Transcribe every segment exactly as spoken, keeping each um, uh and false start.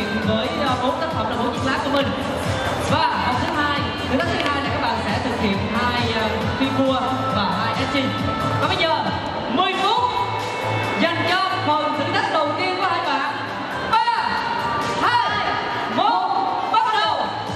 với bốn tác phẩm là bốn chiếc lá của mình. Và vòng thứ hai, thử thách thứ hai là các bạn sẽ thực hiện hai phi cua và hai etching. Và bây giờ mười phút dành cho phần thử thách đầu tiên của hai bạn. Ba, hai, một, bắt đầu.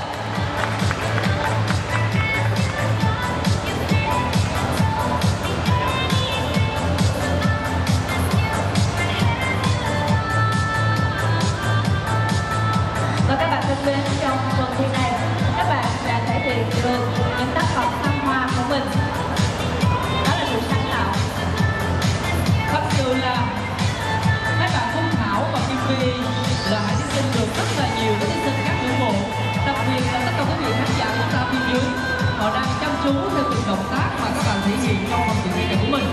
Và các bạn thân mến, trong phần thi này, các bạn đã thể hiện được những tác phẩm thăng hoa của mình. Đó là sự sáng tạo. Thật sự là hai bạn Phương Thảo và Kim Phi là hai thí sinh được rất là nhiều các thí sinh khác ngưỡng mộ. Đặc biệt là tất cả quý vị khán giả chúng ta phía dưới, họ đang chăm chú theo từng động tác mà các bạn thể hiện trong phần trình diễn của mình.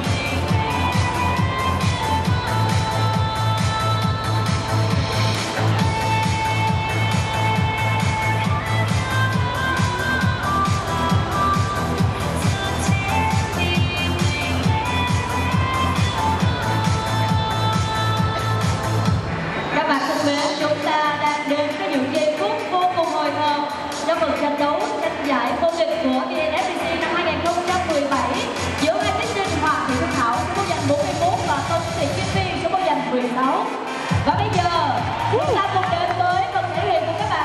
Chúng ta đang đến với những giây phút vô cùng hồi hộp trong phần tranh đấu tranh giải vô địch của vê en ép pê xê năm hai nghìn không trăm mười bảy giữa hai thí sinh Hoàng Thị Phương Thảo số báo giành bốn mươi mốt và Tống Thị Kim Phi số báo giành mười sáu. Và bây giờ chúng ta cùng đến với phần thể hiện của các bạn.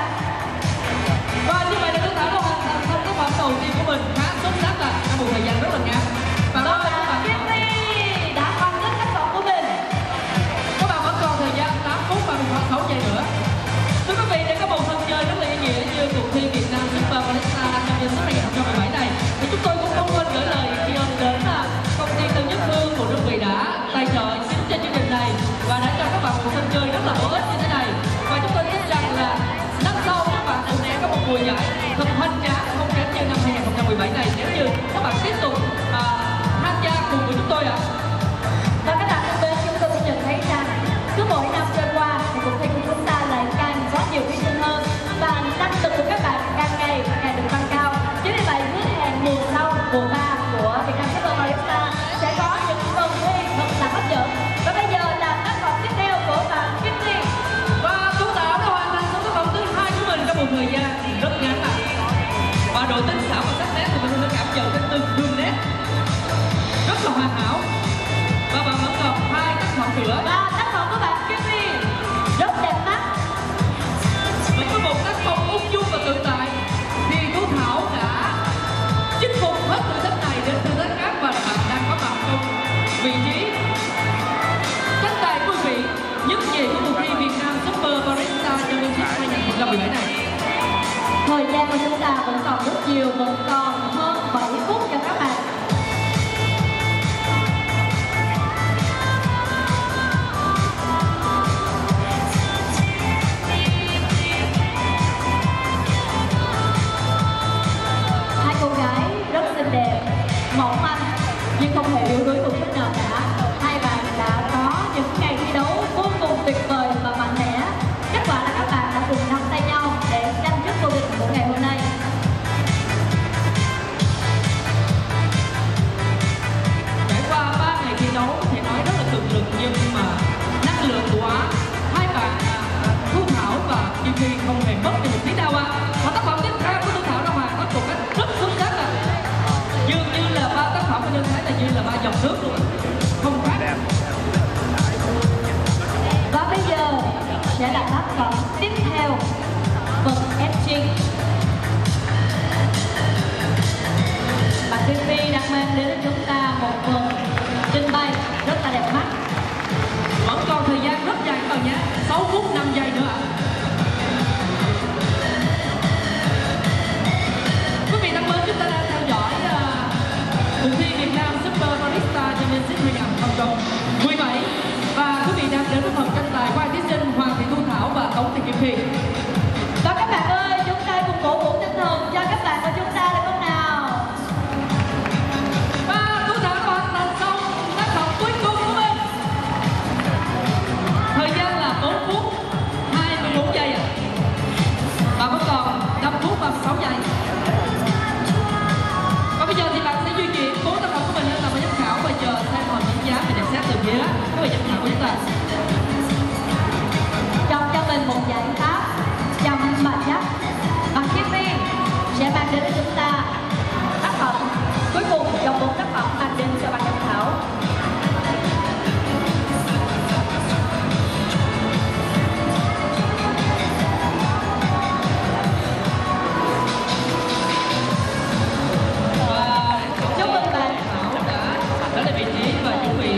Và như vậy là Phương Thảo đã hoàn thành xong tác phẩm đầu tiên của mình khá xuất sắc rồi trong một thời gian rất là ngắn. Và đó là các bạn Kim Phi đã hoàn tất tác phẩm của mình. Các bạn vẫn còn thời gian tám phút và mình khoảng sáu giây nữa. Thưa quý vị, để có một sân chơi rất là ý nghĩa như cuộc thi Việt Nam Super Barista Champions năm hai nghìn không trăm mười bảy này, thì chúng tôi cũng không quên gửi lời tri ân đến công ty Tân Nhất Hương của đơn vị đã tài trợ chính cho chương trình này và đã cho các bạn một sân chơi rất là bổ ích như thế này. Và chúng tôi tin rằng là năm sau các bạn cũng sẽ có một mùa giải thật hoành tráng không kém như năm hai nghìn không trăm mười bảy này nếu như các bạn tiếp tục à, tham gia cùng với chúng tôi ạ. À. Và các bạn thân mến, chúng tôi cũng nhận thấy rằng cứ mỗi năm trôi qua thì cuộc thi của chúng ta lại càng có nhiều thí sinh hơn và năng lực của các bạn càng ngày càng được tăng cao. Chính vì vậy hứa hẹn mùa sau, mùa ba của Việt Nam Super Barista sẽ có những phần thi thật là hấp dẫn. Và bây giờ là tác phẩm tiếp theo của bạn Kim Phi. Và Tú Tạo đã hoàn thành xong tác phẩm thứ hai của mình trong một thời gian rất ngắn ạ. Và độ tinh xảo và sắc nét thì mình đã cảm nhận trên từng đường nét rất là hoàn hảo. Và bạn vẫn còn hai tác phẩm nữa. Và tác phẩm của bạn Kim Phi rất đẹp mắt. Với có một tác phẩm ung dung và tự tại thì Tú Thảo đã chinh phục hết thử thách này đến thử thách khác và bạn đang có mặt trong vị trí tranh tài quý vị nhất nhì của cuộc thi Việt Nam Super Barista Championship hai nghìn không trăm mười bảy này. Thời gian của chúng ta vẫn còn rất nhiều, vẫn còn hơn bảy phút cho các bạn. Hai cô gái rất xinh đẹp, mỏng manh nhưng không hề yếu đuối một chút nào cả. Hai bạn đã có những ngày thi đấu vô cùng tuyệt vời và mạnh mẽ. Kết quả là các bạn đã cùng nắm tay nhau để tranh chức vô địch của ngày hôm nay. Trải qua ba ngày thi đấu thì nói rất là cực lực nhưng mà năng lượng của hai bạn Thu Thảo và Kim Phi không hề mất đi một tí nào ạ. Và tác phẩm tiếp theo của Thu Thảo đã hoàn tất một cách rất xuất sắc ạ. Dường như là ba tác phẩm của Nhân thấy là như là ba dòng nước luôn, không khác. Và bây giờ sẽ là tác phẩm tiếp theo, phần etching. Bạn Kim Phi đang mang đến cho chúng ta một phần trình bày rất là đẹp mắt. Vẫn còn thời gian rất dài các bạn nhé, sáu phút năm giây nữa ạ. Quý vị thân mến, chúng ta đang theo dõi uh, cuộc thi Việt Nam Super Barista Championship hai nghìn không trăm mười bảy và quý vị đang đến với phần tranh tài của hai thí sinh Hoàng Thị Thu Thảo và Tống Thị Kim Phi. Và các bạn ơi, chúng ta cùng cổ vũ tinh thần cho các bạn của chúng ta được không nào? Và Thu Thảo lên vị trí và chuẩn bị